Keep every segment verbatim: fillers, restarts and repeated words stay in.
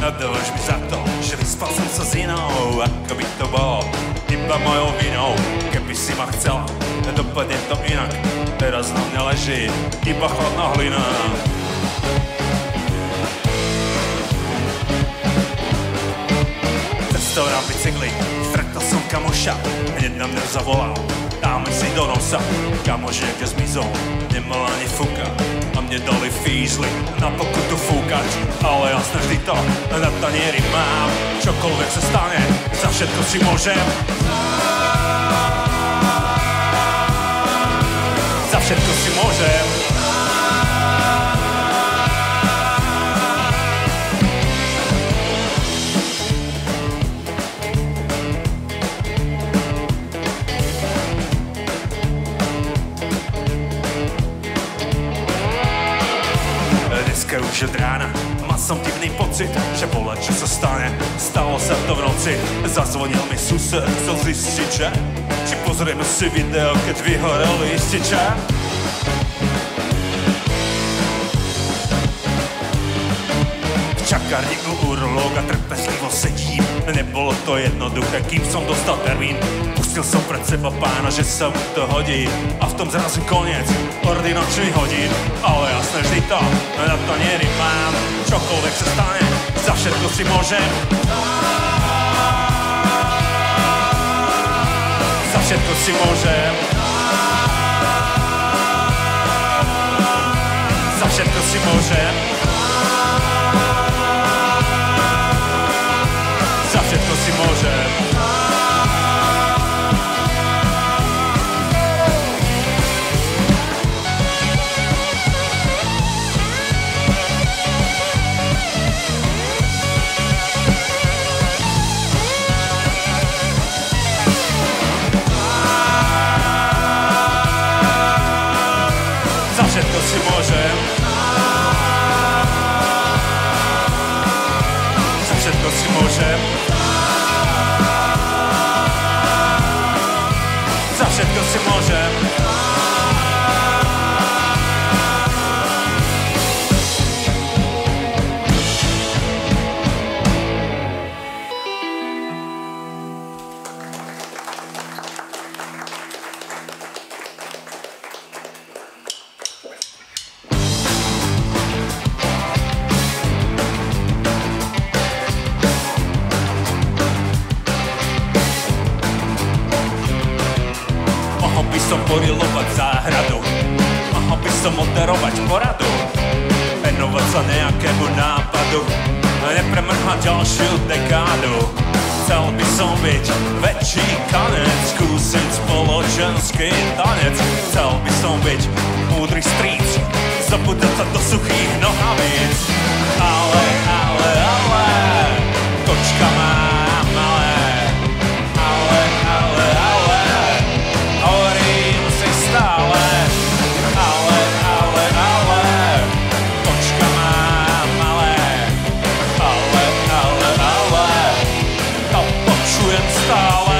Dôž mi za to, že vyspal som sa s inou, ako by to bolo iba mojou vinou. Keby si ma chcela, dopadne to inak. Teraz na mňa leží iba chladná hlina. Cestou na bicykli stretol som kamoša, hneď na mňa zavolal. Dáme si do nosa, kamoš niekde zmizol, nemal ani fuka. A mne dali fízly na pokutu fúkať, ale jasne vždy to na tanieri mám. Čokoľvek sa stane, za všetko si môžem. Za všetko si môžem. Už od rána mal som divný pocit, že bola čo sa stane. Stalo sa to v noci, zazvonil mi sused, chcel zistiť, že či pozrieme si video, keď vyhorel lističe. V čakárni u urológa trpezlivo sedím, nebolo to jednoduché, kým som dostal termín. Pustil som pred seba pána, že sa mu to hodí, a v tom zrazu koniec ordinačných hodín. Ale jasné vždy to na tanieri mám. Čokoľvek sa stane, za všetko si môžem. Za všetko si môžem. Za všetko si môžem. Za všetko si môžem. Všetko si môžem. Za všetko si môžem. Za všetko si môžem. Porilovať záhradu, mohol by som moderovať poradu, venovať sa nejakému nápadu a nepremrhať ďalšiu dekádu. Chcel by som byť väčší kanec, skúsiť spoločenský tanec. Chcel by som byť múdry stríc, zapútať sa do suchých nohavíc. Ale, ale, ale, kočka má malé. Ale, ale, ale, hovorím si stále. Ale, ale, ale, kočka má malé. Ale, ale, ale, to počujem stále.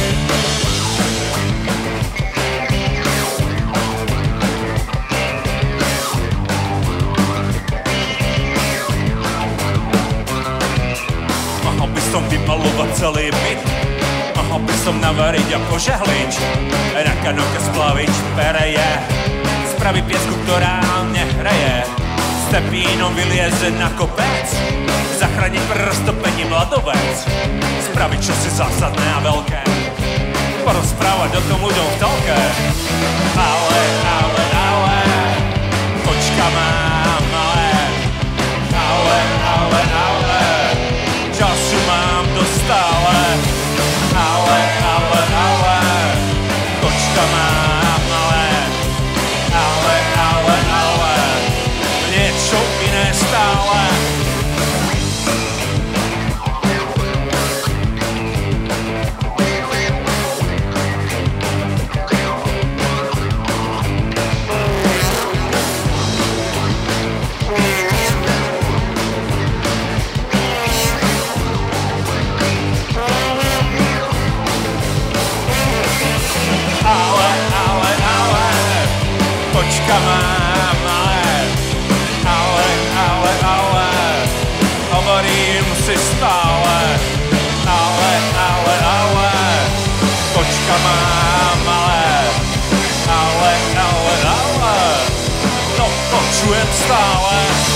Mohol by som vymalovať celý byt, mohol by som navariť a požehliť, na kanoke splaviť pereje, spraviť piesku, ktorá nehreje, s tepínom vylieze na kopec, zachrániť pre roztopením ľadovec, spraviť čosi zásadné a veľké, porozprávať o tom ľuďom v telke. Ale, ale, ale, kočka má malé. Ale, ale, ale, času mám dostále. Ale, ale, ale, kočka má malé. Ale, ale, ale, niečo iné stále. stále.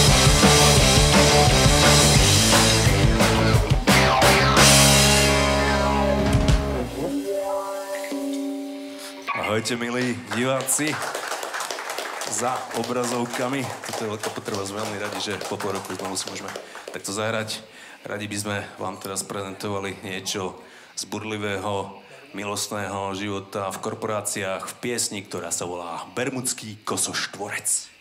Ahojte, milí diváci. Za obrazovkami. Toto je Veľká Potreba. Sme veľmi radi, že po pol roku znovu si môžeme takto zahrať. Radi by sme vám teraz prezentovali niečo z burlivého, milostného života v korporáciách v piesni, ktorá sa volá Bermudský kosoštvorec.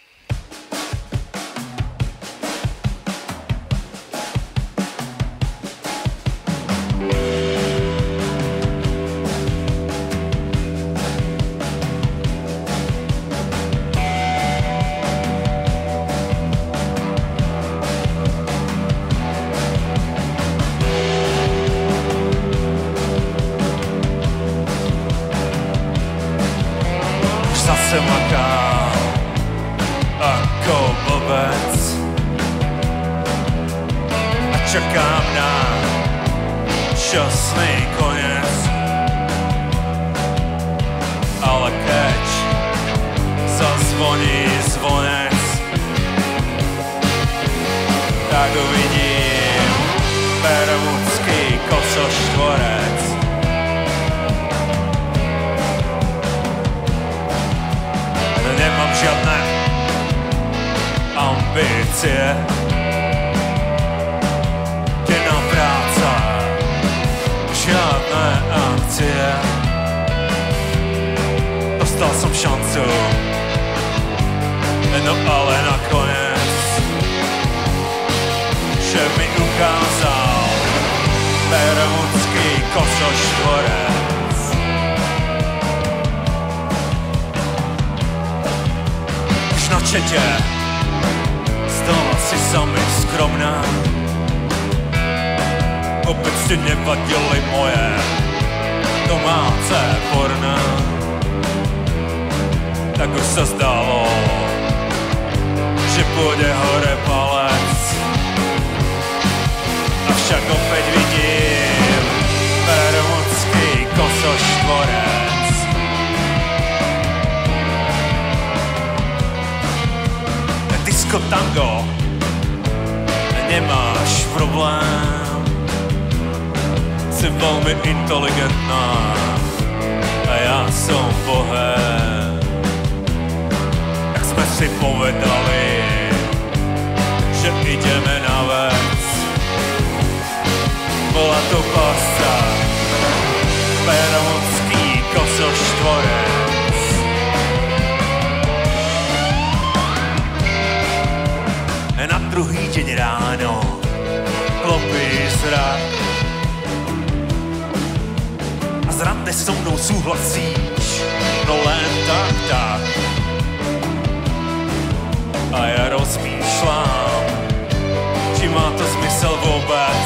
Čakám na šťastný koniec, ale keď zazvoní zvonec, tak uvidím Bermudský kosoštvorec. Nemám žiadne ambície, žiadne akcie. Dostal som šancu, no ale nakoniec šéf mi ukázal Bermudský kosoštvorec. Už na čete stala si sami skromná, opäť ste nevadili moje domáce porná. Tak už sa zdalo, že pôjde hore palec, avšak opäť vidím Bermudský kosoštvorec. Disco tango, nemáš problém, si veľmi inteligentná a ja som bohém. Tak sme si povedali, že ideme na vec. Bola to pásca, Bermudský kosoštvorec. Na druhý deň ráno klopí zrak, z rande so mnou súhlasíš, no len tak, tak. A ja rozmýšľam, či má to zmysel vôbec,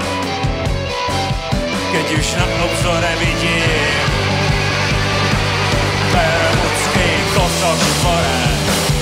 keď už na obzore vidím Bermudský kosoštvorec.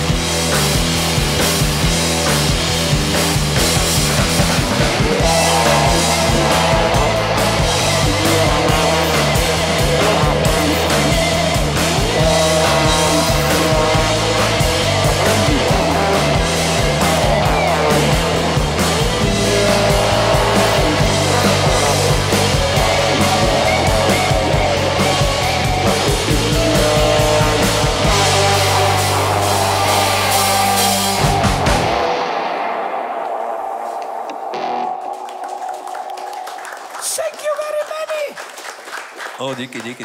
O, díky, díky.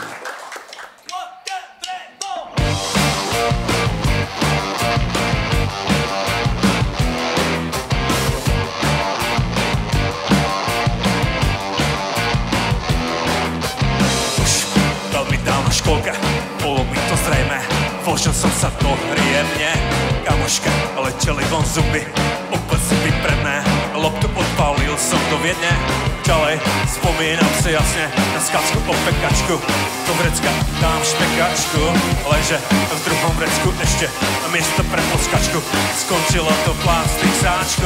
škôlke, bolo mi to zrejme, vložil som sa do príjemne. Kamoška, leteli von zuby, opäť si vypredné, loptu odpálil som do Viedne. Ďalej, spomínam si jasne na skáčku o pekačku, do vrecka dám špekačku, lenže v druhom vrecku ešte miesto pre poskačku, skončilo to plastik sáčku.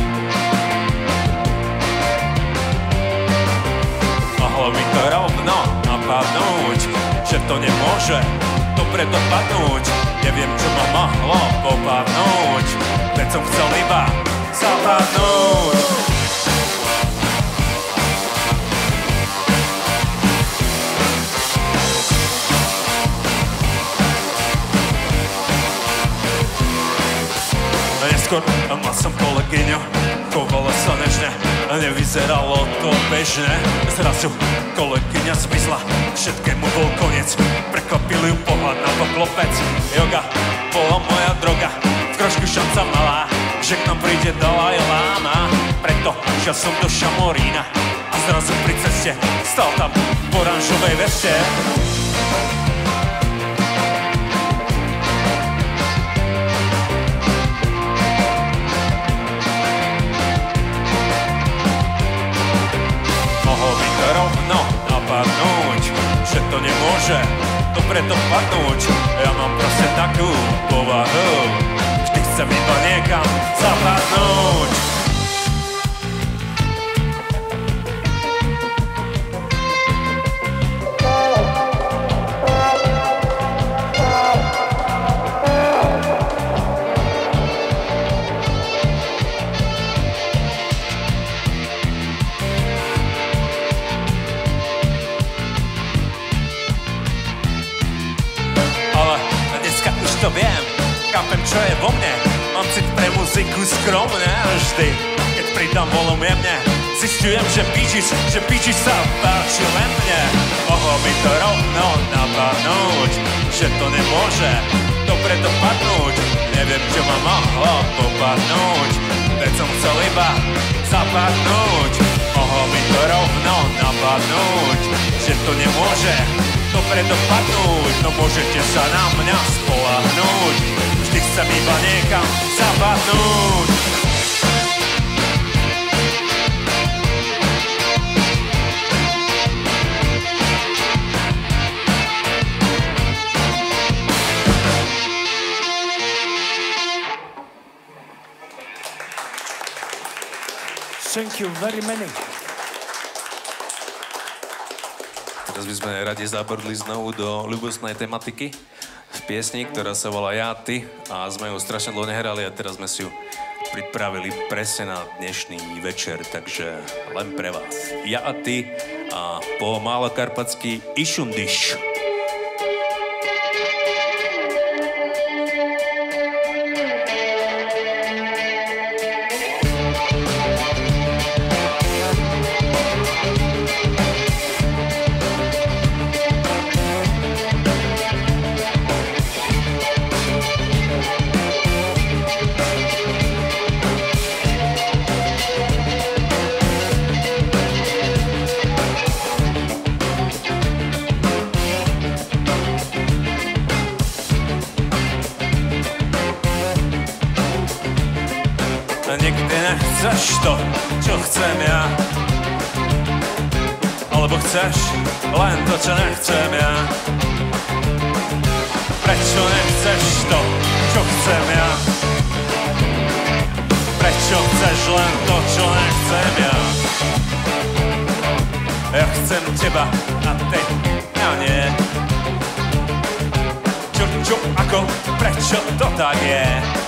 Mohlo mi to rovno to nemôže dobre dopadnúť. Neviem, čo ma mohlo popadnúť, veď som chcel iba zapadnúť. Neskôr mal som kolegyňu, chovala sa nežne, nevyzeralo to bežne. Zrazu kolegyňa zmizla, všetkému bol koniec, prekvapil ju pohľad na poklopec. Yoga bola moja droga, v krožku šanca malá, že k nám príde Dalaj Lama. Preto šiel som do Šamorína a zrazu pri ceste stal tam v oranžovej veste. Rovno napadnúť, že to nemôže dobre dopadnúť. Ja mám proste takú povahu, vždy chcem iba niekam zapadnúť. To viem, chápem, čo je vo mne, mám cit pre muziku skromné a vždy, keď pridám volum jemne, zistujem, že píčis, že píčis sa páči len mne. Mohlo mi to rovno napadnúť, že to nemôže dobre dopadnúť. Neviem, čo ma mohlo popadnúť, veď som chcel iba zapadnúť. Mohlo mi to rovno napadnúť, že to nemôže dobre dopadnúť, no môžete sa na mňa spoľahnúť, vždy chcem iba niekam zapadnúť. Thank you very many. Teraz by sme radi zabrdli znovu do ľubostnej tematiky v piesni, ktorá sa volá Ja, ty, a sme ju strašne dlho nehrali a teraz sme si ju pripravili presne na dnešný večer, takže len pre vás. Ja a ty a po málokarpatsky Išundiš. Chceš to, čo chcem ja, alebo chceš len to, čo nechcem ja. Prečo nechceš to, čo chcem ja? Prečo chceš len to, čo nechcem ja? Ja chcem teba a ty, ja nie. Čo, čo, ako, prečo to tak je?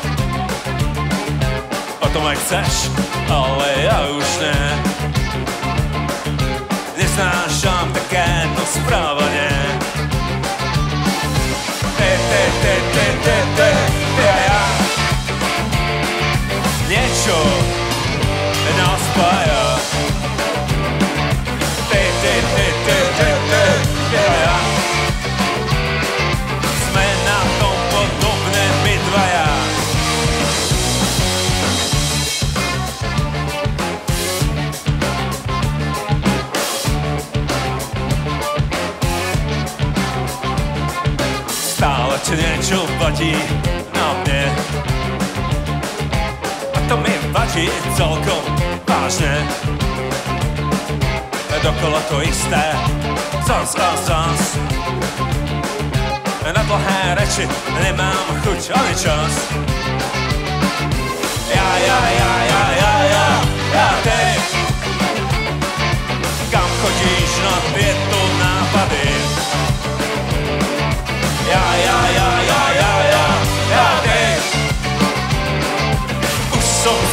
Potom aj chceš, ale ja už ne. Neznášam takéto správanie. Ty, ty, ty, ty, ty, ty, ty a ja. Niečo nás spája. Ty, ty, ty, ty, ty, ty, ty a ja. Sme na tom podobné my dvaja. Stále ti niečo vadí na mne a to mi vadí celkom vážne. Dokola to isté, zas a zas. Na dlhé reči nemám chuť ani čas. Ja, ja, ja, ja, ja, ja, ja, ty. Kam chodíš na tieto nápady?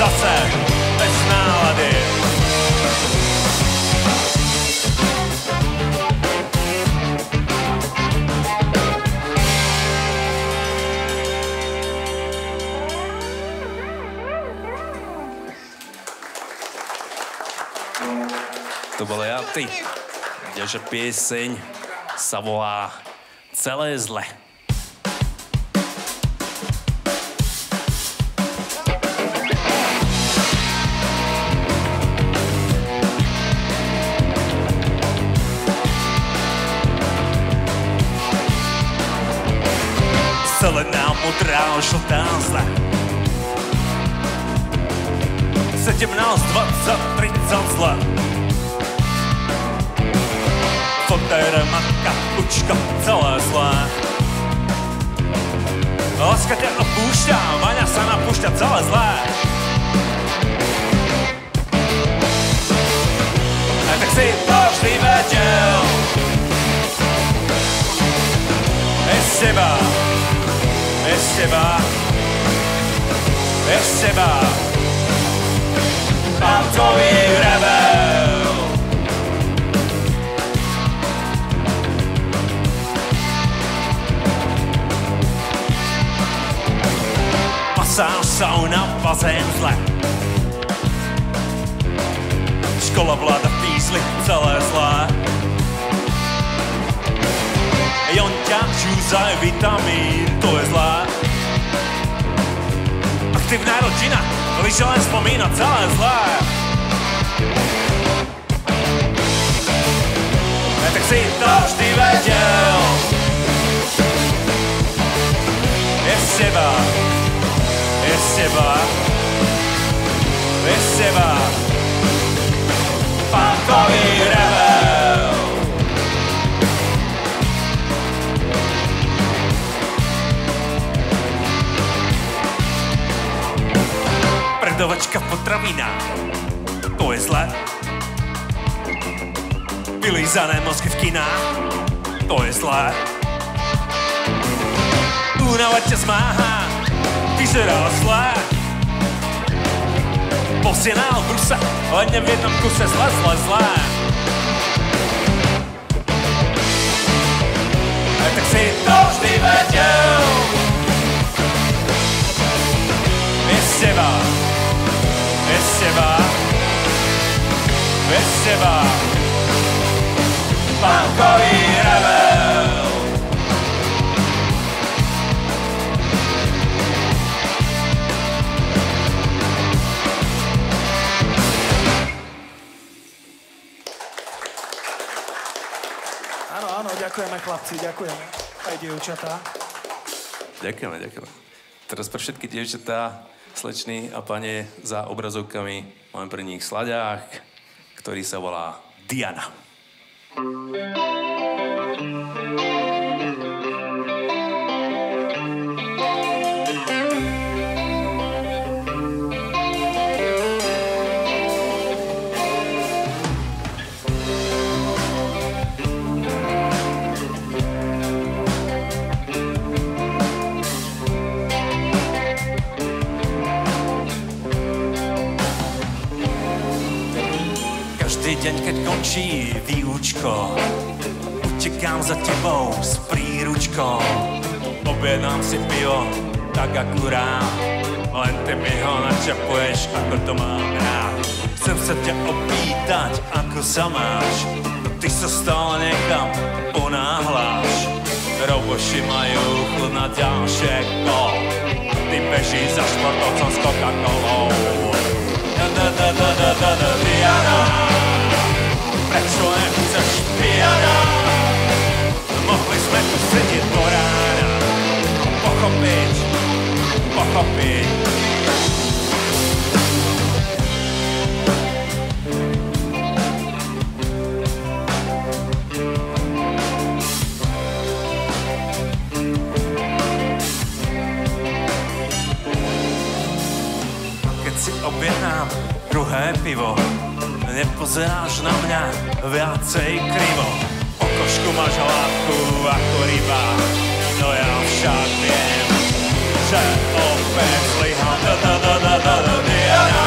zase bez nálady. To bol ja, ty. Ďalšia pieseň sa volá Celé zle. Zelená, modrá, žltá zle. sedemnásť, dvadsať, tridsať zle. Fotér, matka, učka, celé zlé. Láska ťa opúšťa, Vaňa sa napúšťa, celé zlé. A tak si to vždy vedel. Bez teba, bez teba, bez teba. Pánkový rebel. Masáž, sauna, bazén, zle. Škola, vláda, písli, celé zlé. Jonťa, čúzaj, vitamín, to je zlé. Aktivná rodina, lyže len spomína, celé zlé. A tak si to vždy vedel. Bez teba, bez teba, bez teba. Pánkový rebel. Predovačka potravina, to je zle. Vylízané mozky v kinách, to je zlé. Únava ťa zmáhá, vyzerá zlé. Posiená v bruse, len v jednom kuse, zle, zle, zlé. A tak si to vždy vedel. Bez teba, bez teba, bez teba. Pánkový rebel. Áno, áno, ďakujeme chlapci, ďakujeme. Aj dievčatá. Ďakujeme, ďakujeme. Teraz pre všetky dievčatá, slečny a pane za obrazovkami máme pre nich slaďák, ktorý sa volá Diana. Každý deň, keď končí výučko, utekám za tebou s príručkou. Objednám si pivo, tak akurát, len ty mi ho načapuješ, ako to mám rád. Chcem sa ťa opýtať, ako sa máš, no ty sa stále niekam ponáhľaš. Roboši majú chud na ďalšie kolo, ty bežíš za športovcom s Coca-Colou. Da, da, da, da, da, da, da, Diana, prečo nechceš Diana? Mohli sme tu sedieť do rána, pochopiť, pochopiť. Keď si objednám druhé pivo, nepozeráš na mňa viacej krivo. Po košku máš hlávku ako ryba, no ja však viem, že opäť zlyham. Da, da, da, da, da, da, Diana.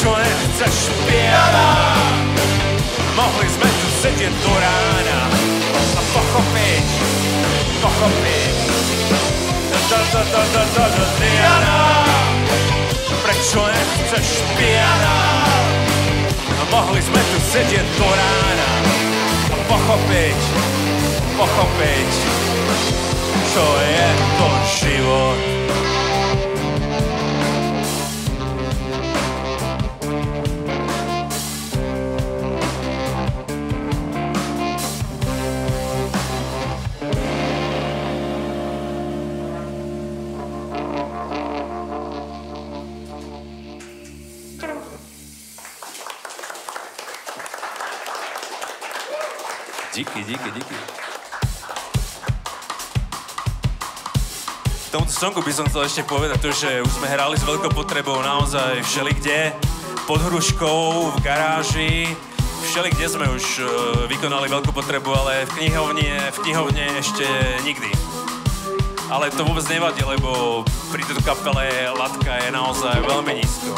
Prečo nechceš piana? Mohli sme tu sedieť do rána a pochopiť, pochopiť. Da, da, da, da, da, da, Diana. Prečo nechceš piana? Mohli sme tu sedieť do rána a pochopiť, pochopiť, čo je to život. Díky, díky, díky. K tomuto songu by som chcel ešte povedať to, že už sme hrali s Veľkou Potrebou naozaj všelikde, pod hruškou, v garáži, všelikde sme už uh, vykonali Veľkú Potrebu, ale v knihovne, v knihovne ešte nikdy. Ale to vôbec nevadí, lebo pri tejto kapele Latka je naozaj veľmi nízko.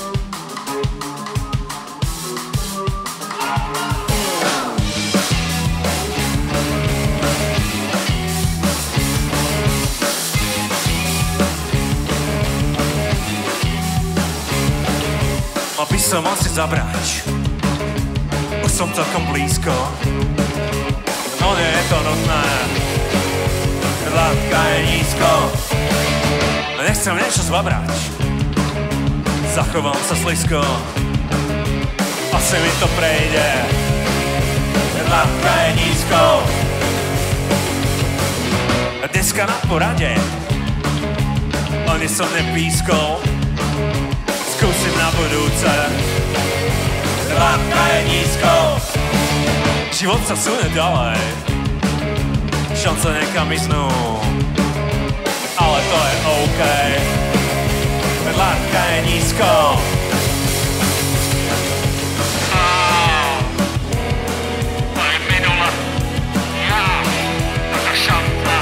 Mal by som asi zabrať, už som celkom blízko, no nie je to nutné, Latka je nízko, nechcem niečo zbabrať, zachovám sa slizko, asi mi to prejde, Latka je nízko. Dneska na porade, ani som nepískol, skúsim na budúce. Latka je nízko. Život sa sunie ďalej, šance nekam iznú, ale to je OK. Latka je nízko. To je minula. Ja, taká šanca.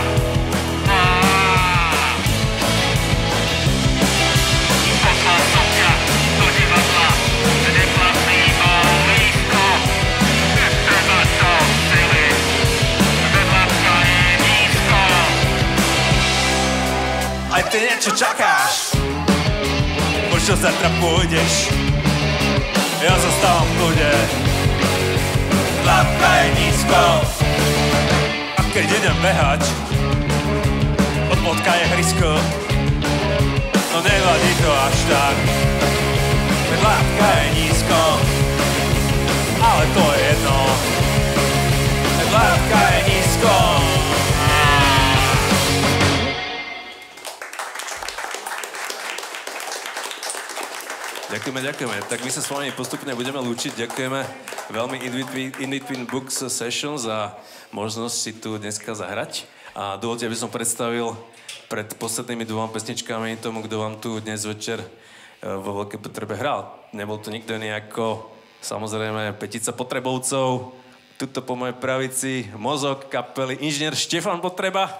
Poslal som ťa do divadla, kde platný bol lístko. Netreba to sily, veď Latka je nízko. Aj ty niečo čakáš, možno zatra pôjdeš, ja zostávam v kľude. Latka je nízko. A keď idem behať, od bodka je hrysko, no nevadí to až tak, veď Latka je nízko, ale to je jedno, veď Latka je nízko. Ďakujeme, ďakujeme. Tak my sa s vami postupne budeme lúčiť. Ďakujeme veľmi In Between, In Between Books Session za možnosť si tu dneska zahrať. A dovolte, aby som predstavil pred poslednými dvoma pesničkami tomu, kto vám tu dnes večer vo Veľkej Potrebe hral. Nebol to nikto iný ako, samozrejme, petica Potrebovcov. Tuto po mojej pravici mozog kapely inžinier Štefan Potreba.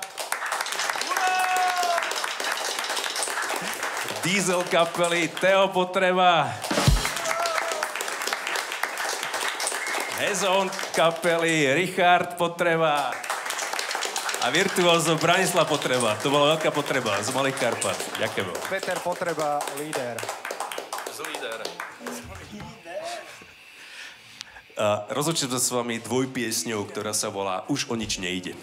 Diesel kapely Teo Potreba. Hezón kapely Richard Potreba. A virtuózo Branislav Potreba. To bola Veľká Potreba z Malých Karpat. Ďakujem. Peter Potreba, líder. Z líder. A rozlučím sa s vami dvojpiesňou, ktorá sa volá Už o nič nejde.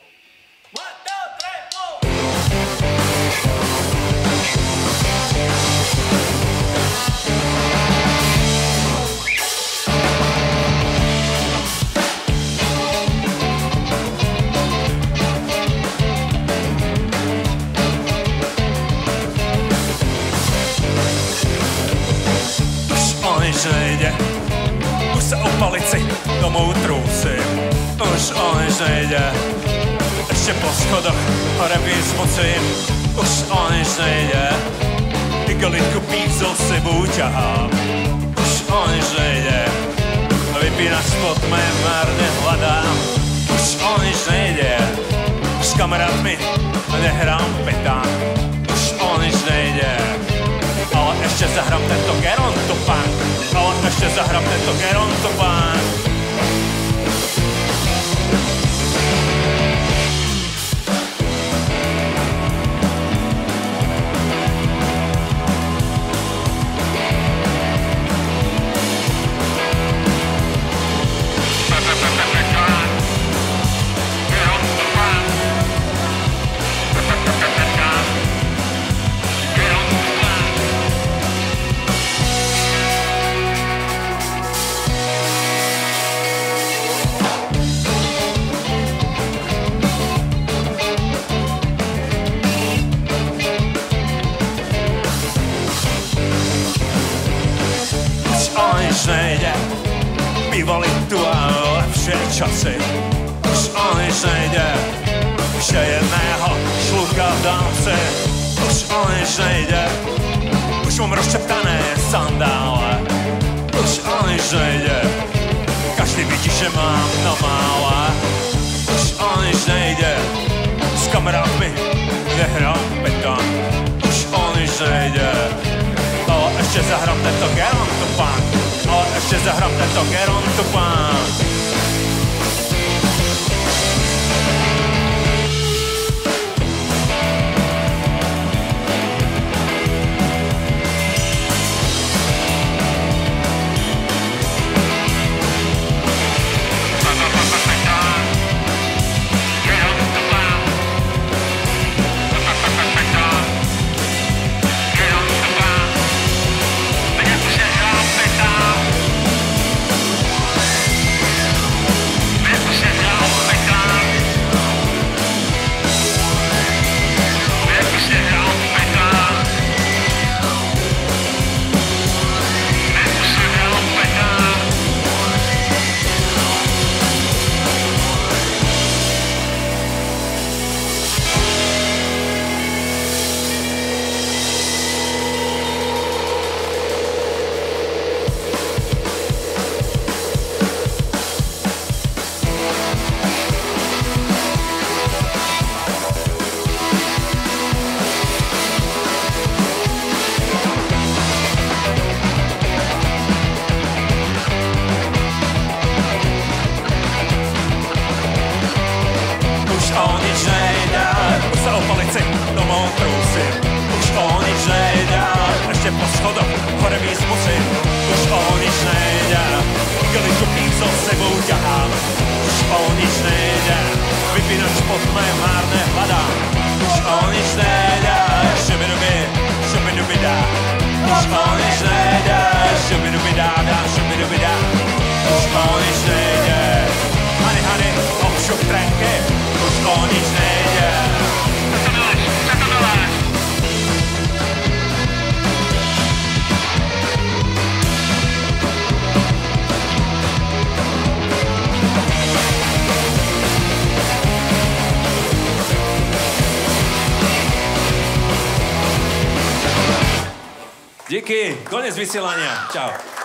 Nejde. Už sa o palici domov trúsim. Už o nič nejde. Ešte po schodoch hore vyzmocím. Už o nič nejde. Igelitku pív so sebou ťahám. Už o nič nejde. Vypínač pod mé márne hľadám. Už o nič nejde. S kamarátmi nehrám petán. Už o nič nejde. Ale ešte zahrám tento gerontopunk. ještě zahrám tento gerontopán. Nejde, bývaly tu a lepší časy. Už on již nejde, vše jedného šluka v dámci. Už on již nejde, už mám rozčeptané sandále. Už on již nejde, každý vidí, že mám na mále. Už on již nejde, s kamarádmi nehrám beton. Už on již nejde, ale ještě zahrám tento gerontopán. Ale ještě zahrám tento gerontopán. Díky, konec vysielania. Čau.